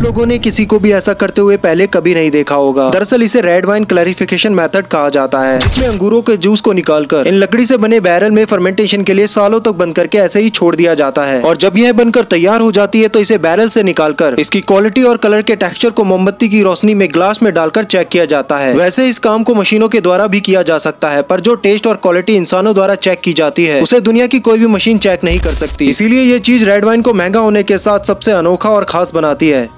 आप लोगों ने किसी को भी ऐसा करते हुए पहले कभी नहीं देखा होगा। दरअसल इसे रेड वाइन क्लैरिफिकेशन मेथड कहा जाता है, जिसमें अंगूरों के जूस को निकालकर इन लकड़ी से बने बैरल में फर्मेंटेशन के लिए सालों तक बंद करके ऐसे ही छोड़ दिया जाता है। और जब यह बनकर तैयार हो जाती है तो इसे बैरल से निकालकर इसकी क्वालिटी और कलर के टेक्सचर को मोमबत्ती की रोशनी में ग्लास में डालकर चेक किया जाता है। वैसे इस काम को मशीनों के द्वारा भी किया जा सकता है, पर जो टेस्ट और क्वालिटी इंसानों द्वारा चेक की जाती है उसे दुनिया की कोई भी मशीन चेक नहीं कर सकती। इसीलिए ये चीज रेड वाइन को महंगा होने के साथ सबसे अनोखा और खास बनाती है।